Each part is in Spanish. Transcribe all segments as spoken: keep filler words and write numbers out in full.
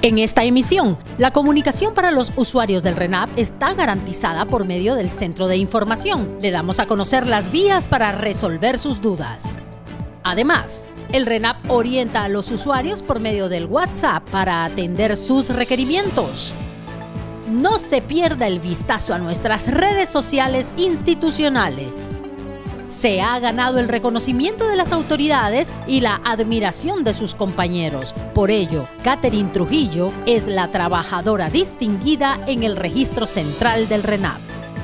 En esta emisión, la comunicación para los usuarios del RENAP está garantizada por medio del Centro de Información. Le damos a conocer las vías para resolver sus dudas. Además, el RENAP orienta a los usuarios por medio del WhatsApp para atender sus requerimientos. No se pierda el vistazo a nuestras redes sociales institucionales. Se ha ganado el reconocimiento de las autoridades y la admiración de sus compañeros. Por ello, Catherine Trujillo es la trabajadora distinguida en el registro central del RENAP.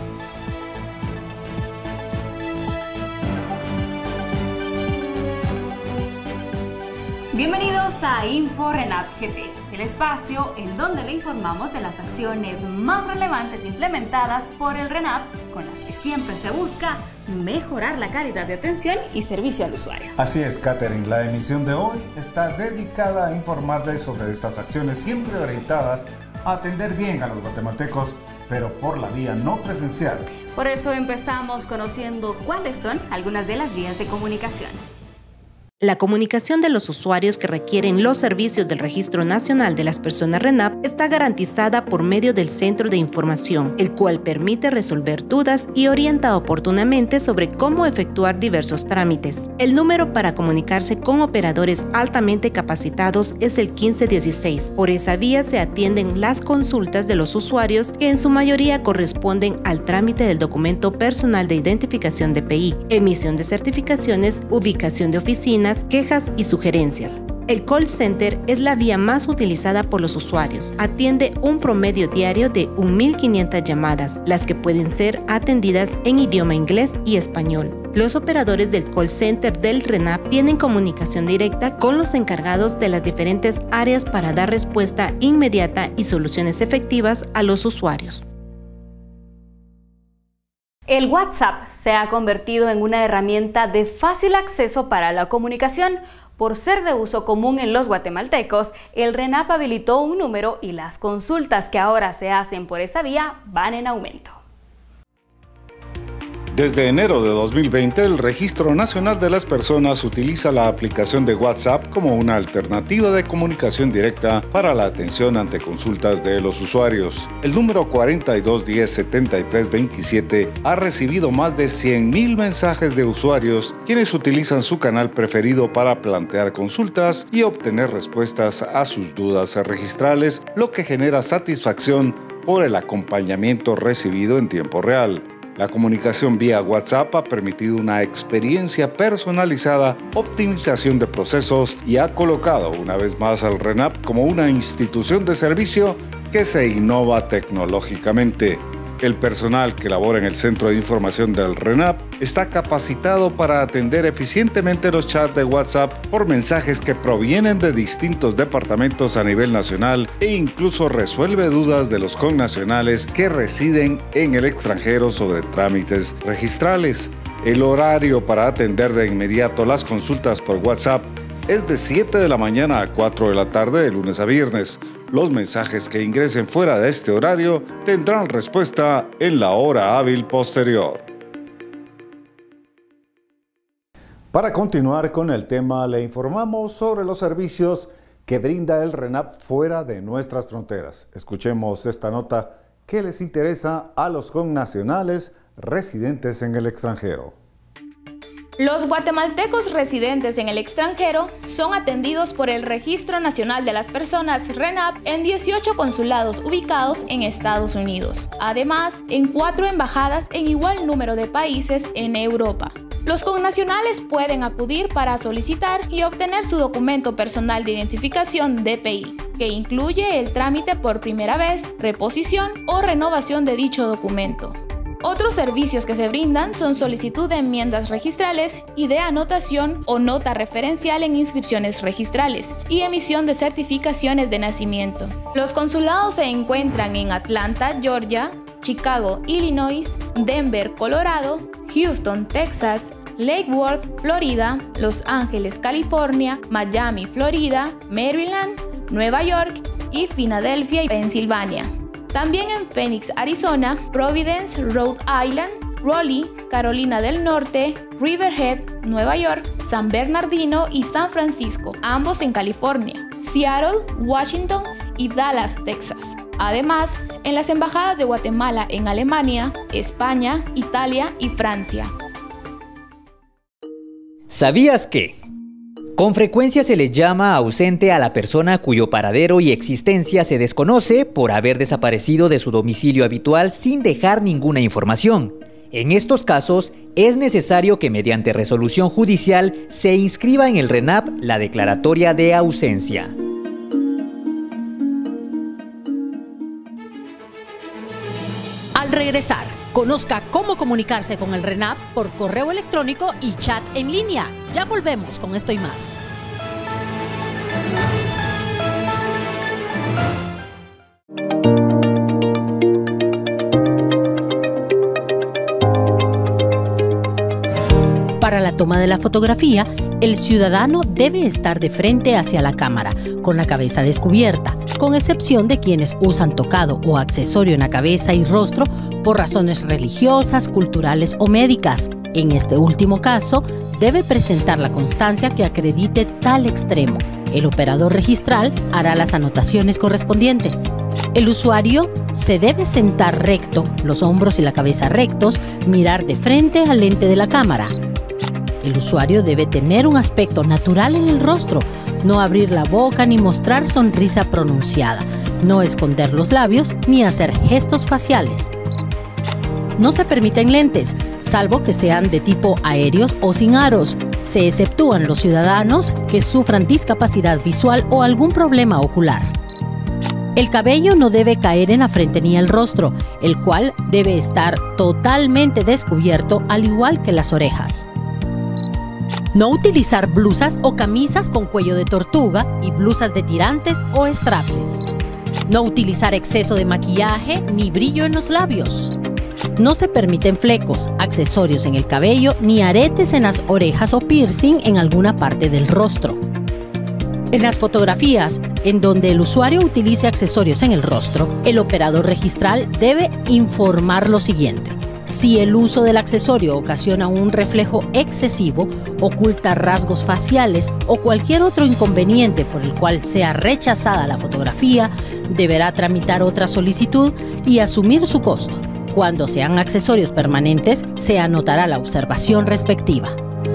Bienvenidos a Info RENAP G T, el espacio en donde le informamos de las acciones más relevantes implementadas por el RENAP, con las que siempre se busca mejorar la calidad de atención y servicio al usuario. Así es, Catherine. La emisión de hoy está dedicada a informarles sobre estas acciones siempre orientadas a atender bien a los guatemaltecos, pero por la vía no presencial. Por eso empezamos conociendo cuáles son algunas de las vías de comunicación. La comunicación de los usuarios que requieren los servicios del Registro Nacional de las Personas RENAP está garantizada por medio del Centro de Información, el cual permite resolver dudas y orienta oportunamente sobre cómo efectuar diversos trámites. El número para comunicarse con operadores altamente capacitados es el quince dieciséis. Por esa vía se atienden las consultas de los usuarios, que en su mayoría corresponden al trámite del documento personal de identificación D P I, emisión de certificaciones, ubicación de oficina, quejas y sugerencias. El call center es la vía más utilizada por los usuarios. Atiende un promedio diario de mil quinientas llamadas, las que pueden ser atendidas en idioma inglés y español. Los operadores del call center del RENAP tienen comunicación directa con los encargados de las diferentes áreas para dar respuesta inmediata y soluciones efectivas a los usuarios. El WhatsApp se ha convertido en una herramienta de fácil acceso para la comunicación. Por ser de uso común en los guatemaltecos, el RENAP habilitó un número y las consultas que ahora se hacen por esa vía van en aumento. Desde enero de dos mil veinte, el Registro Nacional de las Personas utiliza la aplicación de WhatsApp como una alternativa de comunicación directa para la atención ante consultas de los usuarios. El número cuarenta y dos diez setenta y tres veintisiete ha recibido más de cien mil mensajes de usuarios, quienes utilizan su canal preferido para plantear consultas y obtener respuestas a sus dudas registrales, lo que genera satisfacción por el acompañamiento recibido en tiempo real. La comunicación vía WhatsApp ha permitido una experiencia personalizada, optimización de procesos y ha colocado una vez más al RENAP como una institución de servicio que se innova tecnológicamente. El personal que labora en el Centro de Información del RENAP está capacitado para atender eficientemente los chats de WhatsApp por mensajes que provienen de distintos departamentos a nivel nacional e incluso resuelve dudas de los connacionales que residen en el extranjero sobre trámites registrales. El horario para atender de inmediato las consultas por WhatsApp es de siete de la mañana a cuatro de la tarde de lunes a viernes. Los mensajes que ingresen fuera de este horario tendrán respuesta en la hora hábil posterior. Para continuar con el tema, le informamos sobre los servicios que brinda el RENAP fuera de nuestras fronteras. Escuchemos esta nota que les interesa a los connacionales residentes en el extranjero. Los guatemaltecos residentes en el extranjero son atendidos por el Registro Nacional de las Personas RENAP en dieciocho consulados ubicados en Estados Unidos, además en cuatro embajadas en igual número de países en Europa. Los connacionales pueden acudir para solicitar y obtener su documento personal de identificación D P I, que incluye el trámite por primera vez, reposición o renovación de dicho documento. Otros servicios que se brindan son solicitud de enmiendas registrales y de anotación o nota referencial en inscripciones registrales y emisión de certificaciones de nacimiento. Los consulados se encuentran en Atlanta, Georgia, Chicago, Illinois, Denver, Colorado, Houston, Texas, Lake Worth, Florida, Los Ángeles, California, Miami, Florida, Maryland, Nueva York y Filadelfia y Pensilvania. También en Phoenix, Arizona, Providence, Rhode Island, Raleigh, Carolina del Norte, Riverhead, Nueva York, San Bernardino y San Francisco, ambos en California, Seattle, Washington y Dallas, Texas. Además, en las embajadas de Guatemala en Alemania, España, Italia y Francia. ¿Sabías que? Con frecuencia se le llama ausente a la persona cuyo paradero y existencia se desconoce por haber desaparecido de su domicilio habitual sin dejar ninguna información. En estos casos, es necesario que mediante resolución judicial se inscriba en el RENAP la declaratoria de ausencia. Al regresar, conozca cómo comunicarse con el RENAP por correo electrónico y chat en línea. Ya volvemos con esto y más. Para la toma de la fotografía, el ciudadano debe estar de frente hacia la cámara, con la cabeza descubierta, con excepción de quienes usan tocado o accesorio en la cabeza y rostro por razones religiosas, culturales o médicas. En este último caso, debe presentar la constancia que acredite tal extremo. El operador registral hará las anotaciones correspondientes. El usuario se debe sentar recto, los hombros y la cabeza rectos, mirar de frente al lente de la cámara. El usuario debe tener un aspecto natural en el rostro, no abrir la boca ni mostrar sonrisa pronunciada, no esconder los labios ni hacer gestos faciales. No se permiten lentes, salvo que sean de tipo aéreos o sin aros. Se exceptúan los ciudadanos que sufran discapacidad visual o algún problema ocular. El cabello no debe caer en la frente ni el rostro, el cual debe estar totalmente descubierto, al igual que las orejas. No utilizar blusas o camisas con cuello de tortuga y blusas de tirantes o strapless. No utilizar exceso de maquillaje ni brillo en los labios. No se permiten flecos, accesorios en el cabello ni aretes en las orejas o piercing en alguna parte del rostro. En las fotografías en donde el usuario utilice accesorios en el rostro, el operador registral debe informar lo siguiente. Si el uso del accesorio ocasiona un reflejo excesivo, oculta rasgos faciales o cualquier otro inconveniente por el cual sea rechazada la fotografía, deberá tramitar otra solicitud y asumir su costo. Cuando sean accesorios permanentes, se anotará la observación respectiva.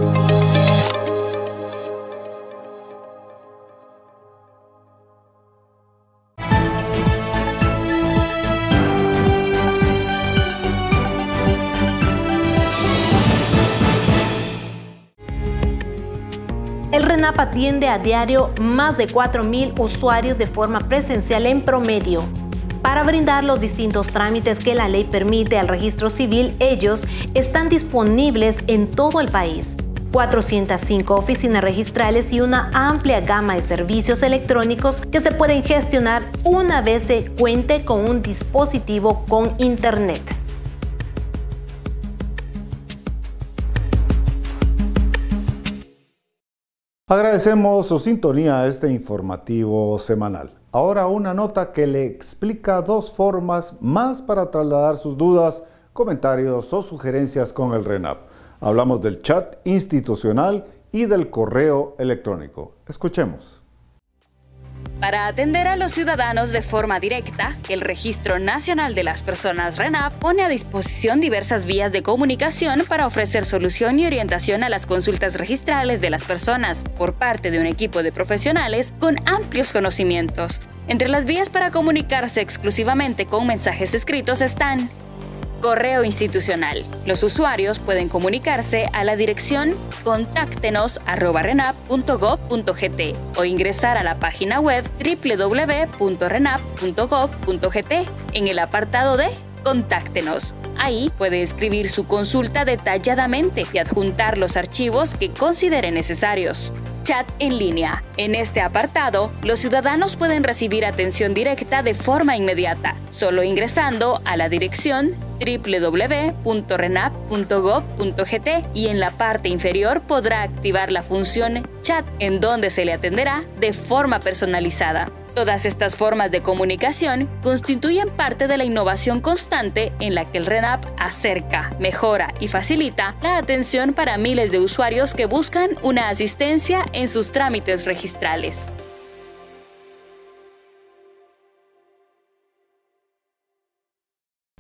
El RENAP atiende a diario más de cuatro mil usuarios de forma presencial en promedio. Para brindar los distintos trámites que la ley permite al registro civil, ellos están disponibles en todo el país. cuatrocientas cinco oficinas registrales y una amplia gama de servicios electrónicos que se pueden gestionar una vez se cuente con un dispositivo con internet. Agradecemos su sintonía a este informativo semanal. Ahora una nota que le explica dos formas más para trasladar sus dudas, comentarios o sugerencias con el RENAP. Hablamos del chat institucional y del correo electrónico. Escuchemos. Para atender a los ciudadanos de forma directa, el Registro Nacional de las Personas RENAP pone a disposición diversas vías de comunicación para ofrecer solución y orientación a las consultas registrales de las personas por parte de un equipo de profesionales con amplios conocimientos. Entre las vías para comunicarse exclusivamente con mensajes escritos están: correo institucional. Los usuarios pueden comunicarse a la dirección contáctenos arroba renap punto gob punto gt o ingresar a la página web doble u doble u doble u punto renap punto gob punto gt en el apartado de Contáctenos. Ahí puede escribir su consulta detalladamente y adjuntar los archivos que considere necesarios. Chat en línea. En este apartado, los ciudadanos pueden recibir atención directa de forma inmediata, solo ingresando a la dirección doble u doble u doble u punto renap punto gob punto gt y en la parte inferior podrá activar la función Chat, en donde se le atenderá de forma personalizada. Todas estas formas de comunicación constituyen parte de la innovación constante en la que el RENAP acerca, mejora y facilita la atención para miles de usuarios que buscan una asistencia en sus trámites registrales.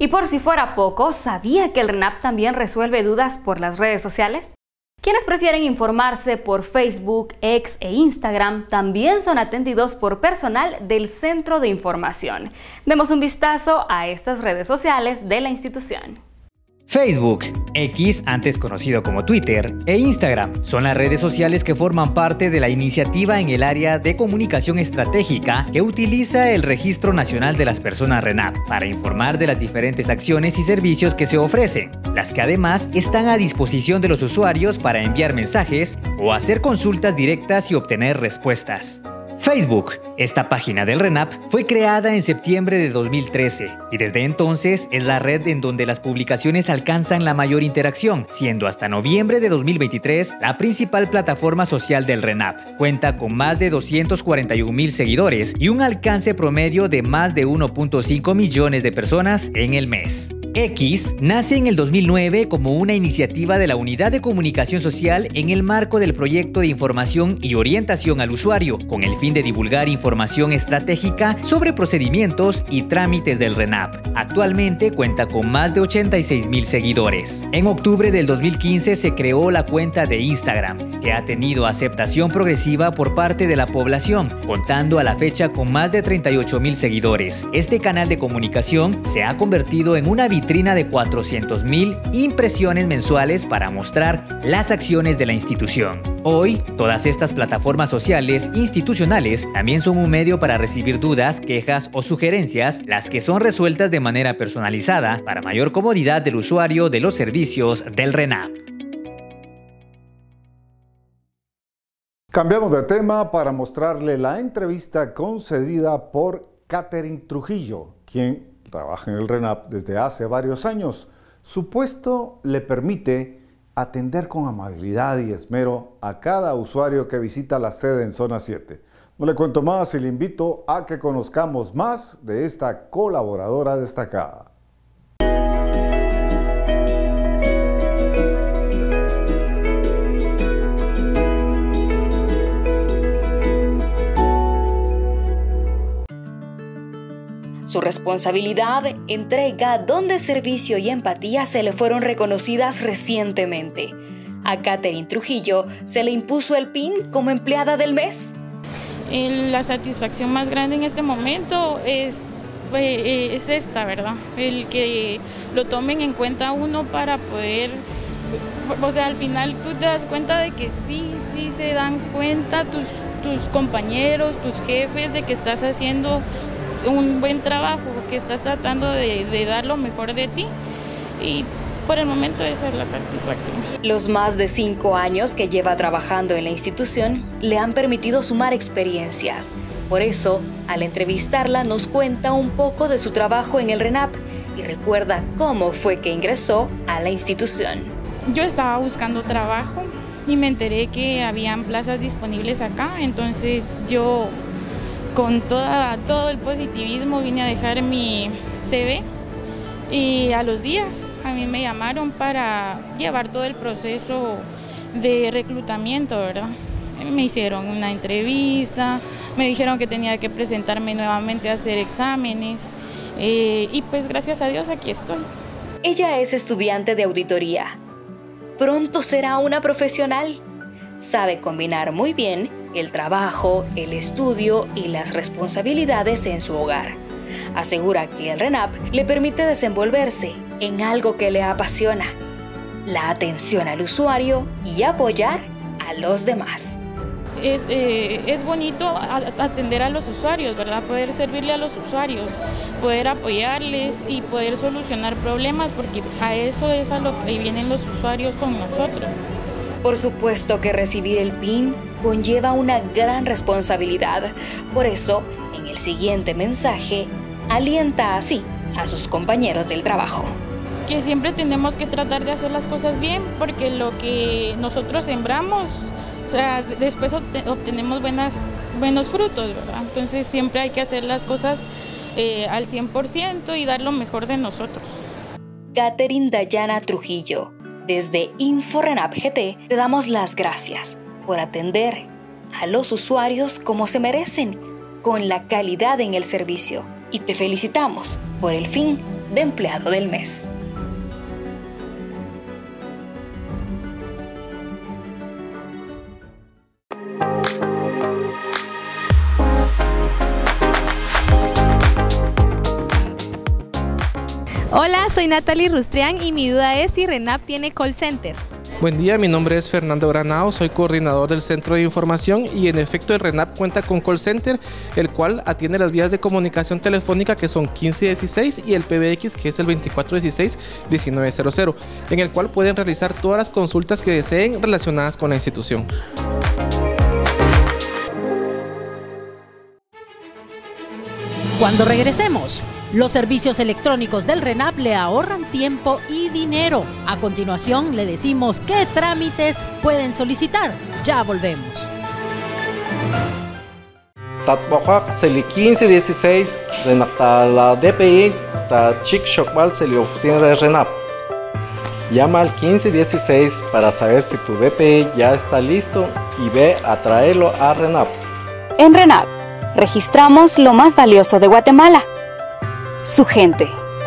Y por si fuera poco, ¿sabía que el RENAP también resuelve dudas por las redes sociales? Quienes prefieren informarse por Facebook, X e Instagram también son atendidos por personal del Centro de Información. Demos un vistazo a estas redes sociales de la institución. Facebook, X, antes conocido como Twitter, e Instagram son las redes sociales que forman parte de la iniciativa en el área de comunicación estratégica que utiliza el Registro Nacional de las Personas RENAP para informar de las diferentes acciones y servicios que se ofrecen, las que además están a disposición de los usuarios para enviar mensajes o hacer consultas directas y obtener respuestas. Facebook. Esta página del RENAP fue creada en septiembre de dos mil trece y desde entonces es la red en donde las publicaciones alcanzan la mayor interacción, siendo hasta noviembre de dos mil veintitrés la principal plataforma social del RENAP. Cuenta con más de doscientos cuarenta y un mil seguidores y un alcance promedio de más de uno punto cinco millones de personas en el mes. X nace en el dos mil nueve como una iniciativa de la Unidad de Comunicación Social en el marco del proyecto de información y orientación al usuario, con el fin de divulgar información estratégica sobre procedimientos y trámites del RENAP. Actualmente cuenta con más de ochenta y seis mil seguidores. En octubre del dos mil quince se creó la cuenta de Instagram, que ha tenido aceptación progresiva por parte de la población, contando a la fecha con más de treinta y ocho mil seguidores. Este canal de comunicación se ha convertido en una vitrina de cuatrocientas mil impresiones mensuales para mostrar las acciones de la institución. Hoy, todas estas plataformas sociales institucionales también son un medio para recibir dudas, quejas o sugerencias, las que son resueltas de manera personalizada para mayor comodidad del usuario de los servicios del RENAP. Cambiamos de tema para mostrarle la entrevista concedida por Catherine Trujillo, quien trabaja en el RENAP desde hace varios años. Su puesto le permite atender con amabilidad y esmero a cada usuario que visita la sede en Zona siete. No le cuento más y le invito a que conozcamos más de esta colaboradora destacada. Su responsabilidad, entrega, don de servicio y empatía se le fueron reconocidas recientemente. A Catherine Trujillo se le impuso el P I N como empleada del mes. La satisfacción más grande en este momento es, es esta, ¿verdad? El que lo tomen en cuenta uno para poder, o sea, al final tú te das cuenta de que sí, sí se dan cuenta tus, tus compañeros, tus jefes de que estás haciendo un buen trabajo, que estás tratando de, de dar lo mejor de ti, y por el momento esa es la satisfacción. Los más de cinco años que lleva trabajando en la institución le han permitido sumar experiencias. Por eso, al entrevistarla nos cuenta un poco de su trabajo en el RENAP y recuerda cómo fue que ingresó a la institución. Yo estaba buscando trabajo y me enteré que habían plazas disponibles acá, entonces yo con toda, todo el positivismo vine a dejar mi C V y a los días a mí me llamaron para llevar todo el proceso de reclutamiento, ¿verdad? Me hicieron una entrevista, me dijeron que tenía que presentarme nuevamente a hacer exámenes eh, y pues gracias a Dios aquí estoy. Ella es estudiante de auditoría. Pronto será una profesional. Sabe combinar muy bien el trabajo, el estudio y las responsabilidades en su hogar. Asegura que el RENAP le permite desenvolverse en algo que le apasiona, la atención al usuario y apoyar a los demás. Es, eh, es bonito atender a los usuarios, ¿verdad? Poder servirle a los usuarios, poder apoyarles y poder solucionar problemas, porque a eso es a lo que vienen los usuarios con nosotros. Por supuesto que recibir el P I N conlleva una gran responsabilidad. Por eso, en el siguiente mensaje, alienta así a sus compañeros del trabajo. Que siempre tenemos que tratar de hacer las cosas bien, porque lo que nosotros sembramos, o sea, después obtenemos buenas, buenos frutos, ¿verdad? Entonces siempre hay que hacer las cosas eh, al cien por ciento y dar lo mejor de nosotros. Catherine Dayana Trujillo. Desde InfoRenap G T te damos las gracias por atender a los usuarios como se merecen, con la calidad en el servicio, y te felicitamos por el fin de empleado del mes. Hola, soy Natalie Rustrián y mi duda es si RENAP tiene call center. Buen día, mi nombre es Fernando Granado, soy coordinador del Centro de Información y en efecto el RENAP cuenta con call center, el cual atiende las vías de comunicación telefónica que son quince dieciséis y el P B X que es el veinticuatro dieciséis diecinueve cero cero, en el cual pueden realizar todas las consultas que deseen relacionadas con la institución. Cuando regresemos, los servicios electrónicos del RENAP le ahorran tiempo y dinero. A continuación, le decimos qué trámites pueden solicitar. Ya volvemos. Tatbajak seli quince dieciséis, RENAP la D P I, ta Chic Shokbal seli oficina de RENAP. Llama al quince dieciséis para saber si tu D P I ya está listo y ve a traerlo a RENAP. En RENAP, registramos lo más valioso de Guatemala, su gente.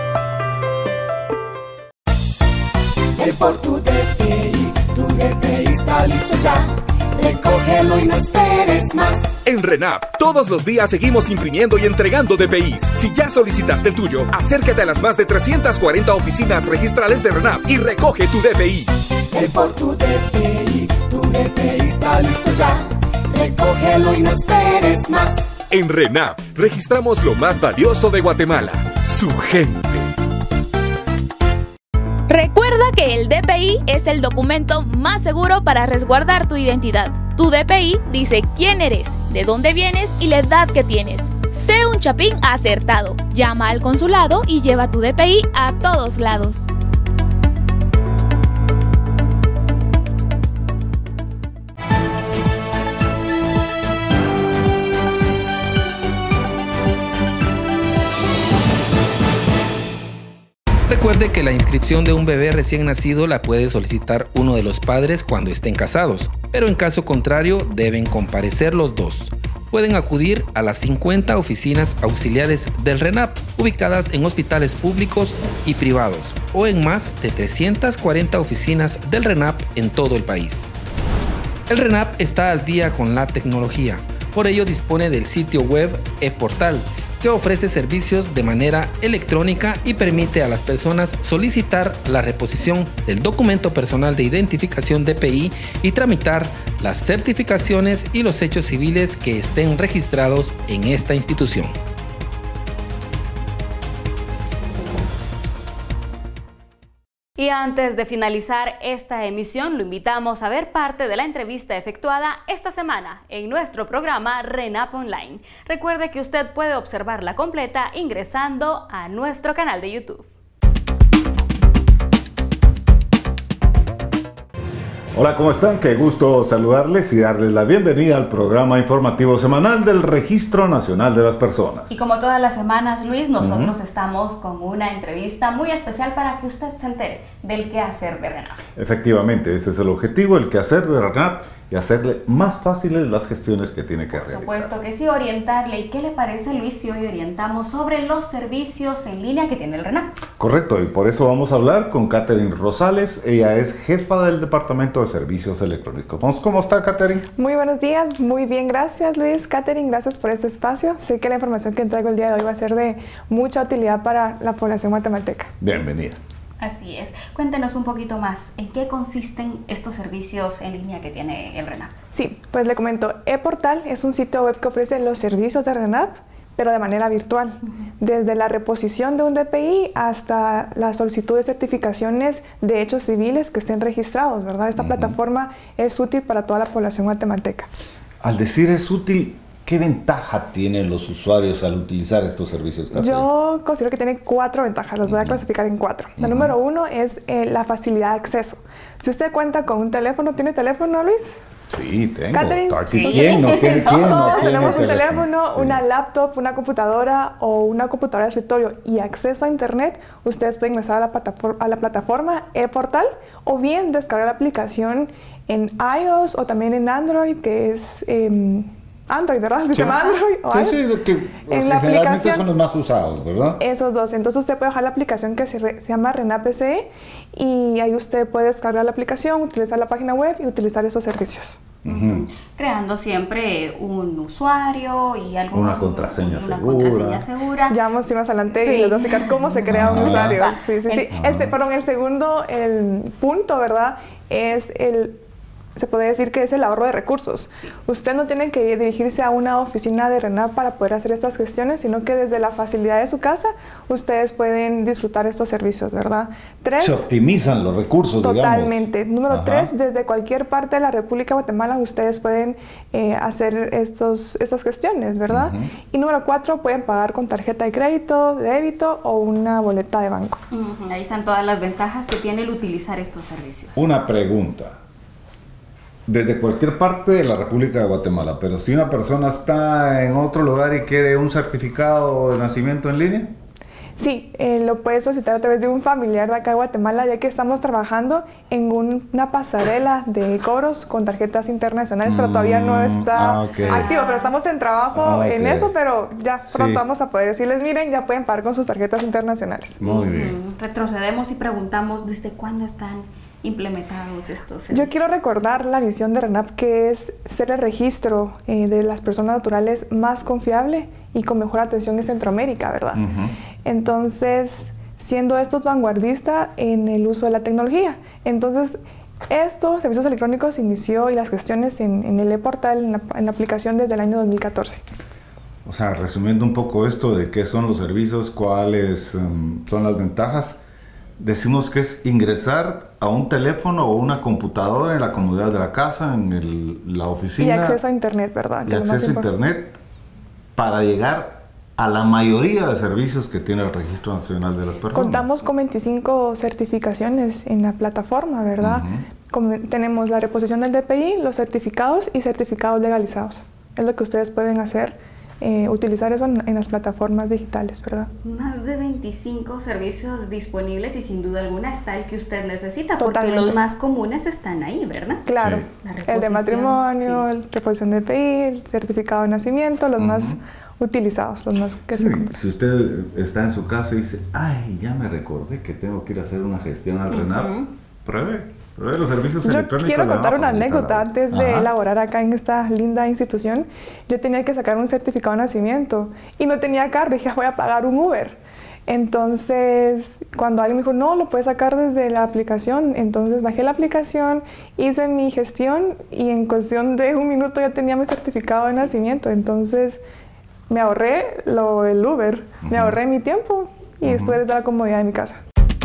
Ve por tu D P I, tu D P I está listo ya. Recógelo y no esperes más. En RENAP, todos los días seguimos imprimiendo y entregando D P Is. Si ya solicitaste el tuyo, acércate a las más de trescientas cuarenta oficinas registrales de RENAP y recoge tu D P I. Ve por tu D P I, tu D P I está listo ya. Recógelo y no esperes más. En RENAP, registramos lo más valioso de Guatemala, su gente. Recuerda que el D P I es el documento más seguro para resguardar tu identidad. Tu D P I dice quién eres, de dónde vienes y la edad que tienes. Sé un chapín acertado. Llama al consulado y lleva tu D P I a todos lados. Recuerde que la inscripción de un bebé recién nacido la puede solicitar uno de los padres cuando estén casados, pero en caso contrario deben comparecer los dos. Pueden acudir a las cincuenta oficinas auxiliares del RENAP, ubicadas en hospitales públicos y privados, o en más de trescientas cuarenta oficinas del RENAP en todo el país. El RENAP está al día con la tecnología, por ello dispone del sitio web ePortal, que ofrece servicios de manera electrónica y permite a las personas solicitar la reposición del documento personal de identificación D P I y tramitar las certificaciones y los hechos civiles que estén registrados en esta institución. Y antes de finalizar esta emisión, lo invitamos a ver parte de la entrevista efectuada esta semana en nuestro programa RENAP Online. Recuerde que usted puede observarla completa ingresando a nuestro canal de YouTube. Hola, ¿cómo están? Qué gusto saludarles y darles la bienvenida al programa informativo semanal del Registro Nacional de las Personas. Y como todas las semanas, Luis, nosotros uh-huh. estamos con una entrevista muy especial para que usted se entere del quehacer de RENAP. Efectivamente, ese es el objetivo, el quehacer de RENAP y hacerle más fáciles las gestiones que tiene que Por realizar. Por supuesto que sí, orientarle. ¿Y qué le parece, Luis, si hoy orientamos sobre los servicios en línea que tiene el RENAP? Correcto, y por eso vamos a hablar con Catherine Rosales. Ella es jefa del Departamento de Servicios Electrónicos. ¿Cómo está, Catherine? Muy buenos días, muy bien, gracias, Luis. Catherine, gracias por este espacio. Sé que la información que traigo el día de hoy va a ser de mucha utilidad para la población guatemalteca. Bienvenida. Así es. Cuéntenos un poquito más, ¿en qué consisten estos servicios en línea que tiene el RENAP? Sí, pues le comento, ePortal es un sitio web que ofrece los servicios de RENAP, pero de manera virtual. Uh-huh. Desde la reposición de un D P I hasta la solicitud de certificaciones de hechos civiles que estén registrados, ¿verdad? Esta uh-huh. plataforma es útil para toda la población guatemalteca. Al decir es útil, ¿qué ventaja tienen los usuarios al utilizar estos servicios, Catherine? Yo considero que tiene cuatro ventajas, las voy a clasificar en cuatro. La uh-huh. número uno es eh, la facilidad de acceso. Si usted cuenta con un teléfono, ¿tiene teléfono, Luis? Sí, tengo. Catherine, sí. ¿Quién no tiene? ¿Quién no Todos tiene tenemos un teléfono, teléfono sí. una laptop, una computadora o una computadora de escritorio y acceso a internet. Ustedes pueden ingresar a la plataforma, a la plataforma ePortal o bien descargar la aplicación en iOS o también en Android, que es eh, Android, ¿verdad? El sistema sí. Android o sí, iOS. sí, que en la generalmente aplicación son los más usados, ¿verdad? Esos dos. Entonces usted puede bajar la aplicación que se, re, se llama RENAP P C E y ahí usted puede descargar la aplicación, utilizar la página web y utilizar esos servicios. Uh-huh. Creando siempre un usuario y algunos, una contraseña una segura. contraseña segura. Ya vamos a ir más adelante sí. y les voy a explicar cómo se crea ah, un usuario. Sí, sí, sí. El, el, perdón, el segundo el punto, ¿verdad? Es el... se podría decir que es el ahorro de recursos. Sí. Usted no tiene que dirigirse a una oficina de RENAP para poder hacer estas gestiones, sino que desde la facilidad de su casa, ustedes pueden disfrutar estos servicios, ¿verdad? Tres, se optimizan los recursos, totalmente. digamos. Número Ajá. tres, desde cualquier parte de la República de Guatemala, ustedes pueden eh, hacer estos, estas gestiones, ¿verdad? Uh-huh. Y número cuatro, pueden pagar con tarjeta de crédito, de débito o una boleta de banco. Uh-huh. Ahí están todas las ventajas que tiene el utilizar estos servicios. Una pregunta. Desde cualquier parte de la República de Guatemala, pero si una persona está en otro lugar y quiere un certificado de nacimiento en línea. Sí, eh, lo puede solicitar a través de un familiar de acá de Guatemala, ya que estamos trabajando en un, una pasarela de cobros con tarjetas internacionales, mm, pero todavía no está ah, okay. activo, pero estamos en trabajo ah, okay. en eso, pero ya pronto sí. vamos a poder decirles, miren, ya pueden pagar con sus tarjetas internacionales. Muy bien. Mm, retrocedemos y preguntamos, ¿desde cuándo están implementados estos servicios? Yo quiero recordar la visión de RENAP, que es ser el registro eh, de las personas naturales más confiable y con mejor atención en Centroamérica, ¿verdad? Uh-huh. Entonces, siendo estos vanguardistas en el uso de la tecnología. Entonces, estos servicios electrónicos inició y las gestiones en, en el e-portal, en la, en la aplicación desde el año dos mil catorce. O sea, resumiendo un poco esto de qué son los servicios, cuáles um, son las ventajas, decimos que es ingresar a un teléfono o una computadora en la comodidad de la casa, en el, la oficina. Y acceso a internet, ¿verdad? Y acceso a internet para llegar a la mayoría de servicios que tiene el Registro Nacional de las Personas. Contamos con veinticinco certificaciones en la plataforma, ¿verdad? Uh-huh. Como, tenemos la reposición del D P I, los certificados y certificados legalizados. Es lo que ustedes pueden hacer. Eh, utilizar eso en, en las plataformas digitales, ¿verdad? Más de veinticinco servicios disponibles y sin duda alguna está el que usted necesita. Totalmente. Porque los más comunes están ahí, ¿verdad? Claro, sí. El de matrimonio, sí. el reposición de D P I, el certificado de nacimiento, los uh-huh. más utilizados, los más que sí. se compran. Si usted está en su casa y dice, ay, ya me recordé que tengo que ir a hacer una gestión al uh-huh. RENAP, pruebe. Pero los servicios yo electrónicos quiero contar una anécdota antes de Ajá. elaborar acá en esta linda institución. Yo tenía que sacar un certificado de nacimiento y no tenía carro, dije, voy a pagar un Uber. Entonces, cuando alguien me dijo, no, lo puedes sacar desde la aplicación, entonces bajé la aplicación, hice mi gestión y en cuestión de un minuto ya tenía mi certificado de sí. nacimiento. Entonces, me ahorré lo, el Uber, uh-huh. me ahorré mi tiempo y uh-huh. estuve desde la comodidad de mi casa.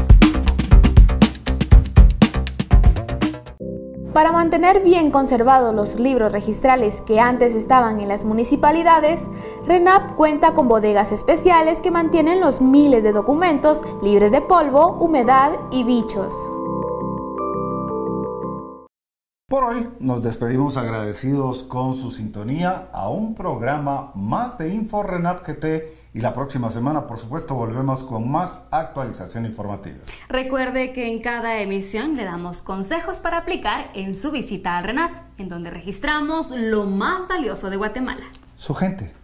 Para mantener bien conservados los libros registrales que antes estaban en las municipalidades, RENAP cuenta con bodegas especiales que mantienen los miles de documentos libres de polvo, humedad y bichos. Por hoy nos despedimos agradecidos con su sintonía a un programa más de Info RENAP G T. Y la próxima semana, por supuesto, volvemos con más actualización informativa. Recuerde que en cada emisión le damos consejos para aplicar en su visita al RENAP, en donde registramos lo más valioso de Guatemala. Su gente.